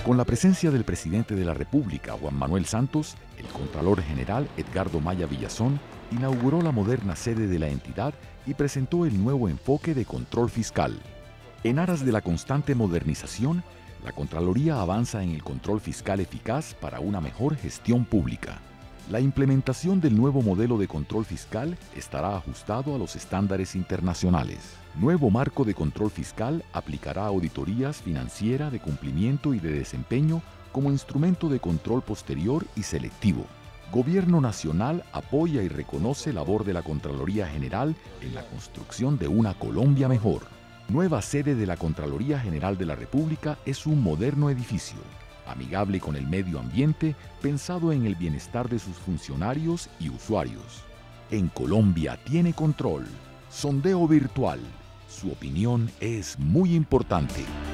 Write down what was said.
Con la presencia del presidente de la República, Juan Manuel Santos, el Contralor General Edgardo Maya Villazón inauguró la moderna sede de la entidad y presentó el nuevo enfoque de control fiscal. En aras de la constante modernización, la Contraloría avanza en el control fiscal eficaz para una mejor gestión pública. La implementación del nuevo modelo de control fiscal estará ajustado a los estándares internacionales. Nuevo marco de control fiscal aplicará auditorías financiera de cumplimiento y de desempeño como instrumento de control posterior y selectivo. Gobierno Nacional apoya y reconoce labor de la Contraloría General en la construcción de una Colombia mejor. Nueva sede de la Contraloría General de la República es un moderno edificio, amigable con el medio ambiente, pensado en el bienestar de sus funcionarios y usuarios. En Colombia tiene control. Sondeo virtual. Su opinión es muy importante.